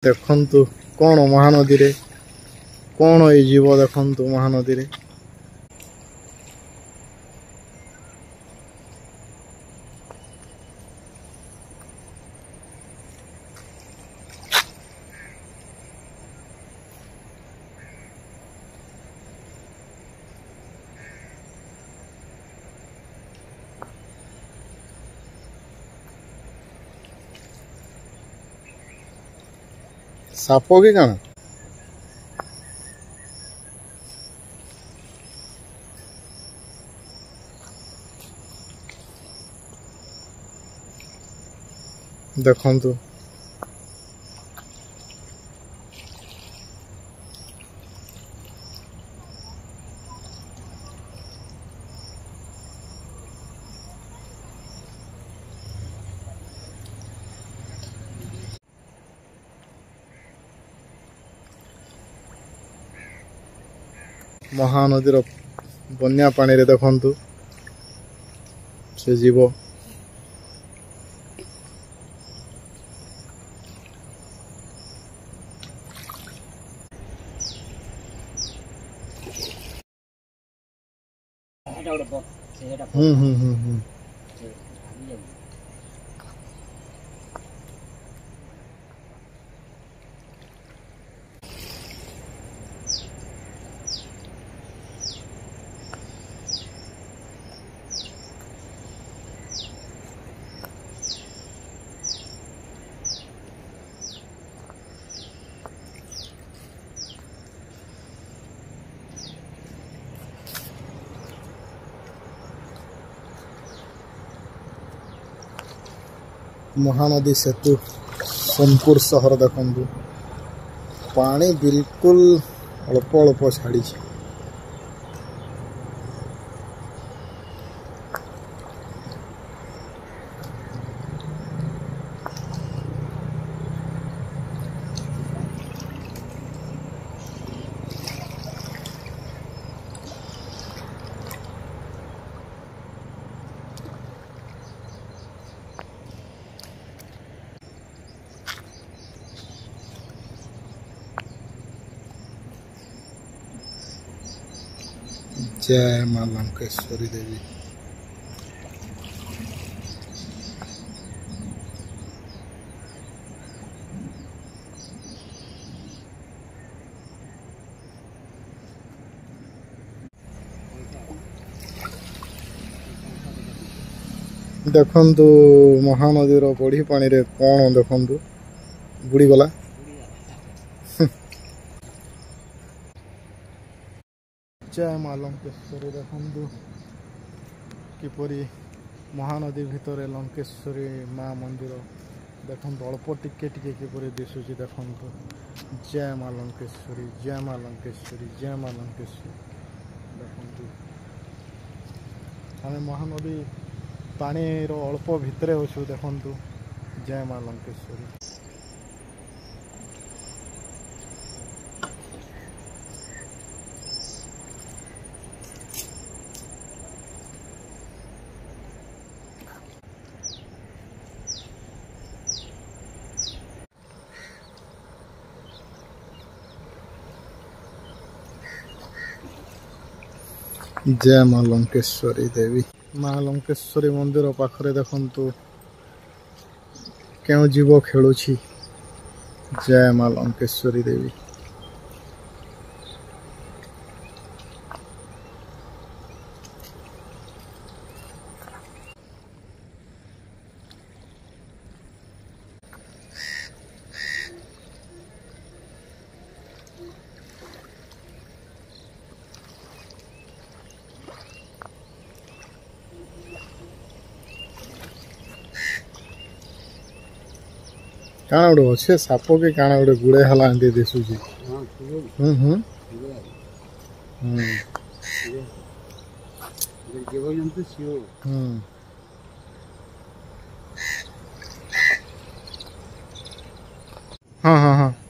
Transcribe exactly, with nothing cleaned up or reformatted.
देखंतु कौन महानदी रे कौन ये जीव देखंतु महानदी रे साप की कण देखंतु महानदीर बन्या पानी रे देखंतु से जीव हम्म हम्म हम्म हम्म महानदी सेतु सोनपुर सहर देखंतु पानी बिल्कुल अल्प अल्प छाड़ी जय मां लंकेश्वरी देवी। देखंतु महानदीर बढ़ी पानी रे कौन देखंतु बुड़ी गला जय मां लंकेश्वरी देखंतु किपरि महानदी भितर लंकेश्वरी मां मंदिर देखंतु अल्प टिके टिके किपरि दिसुची देखंतु। जय मां लंकेश्वरी जय मां लंकेश्वरी जय मां लंकेश्वरी देखंतु आमे महानदी पानी रो अल्प भितरे अछु देखंतु। जय मां लंकेश्वरी। जय मां लंकेश्वरी देवी। मां लंकेश्वरी मंदिर पाखरे देखंतु क्यों जीव खेलुछि। जय मां लंकेश्वरी देवी। काना गोटे अच्छे साप के काना गोटे गुड़े हला एंती दिसुची। हम्म हम्म हम्म हाँ हाँ हाँ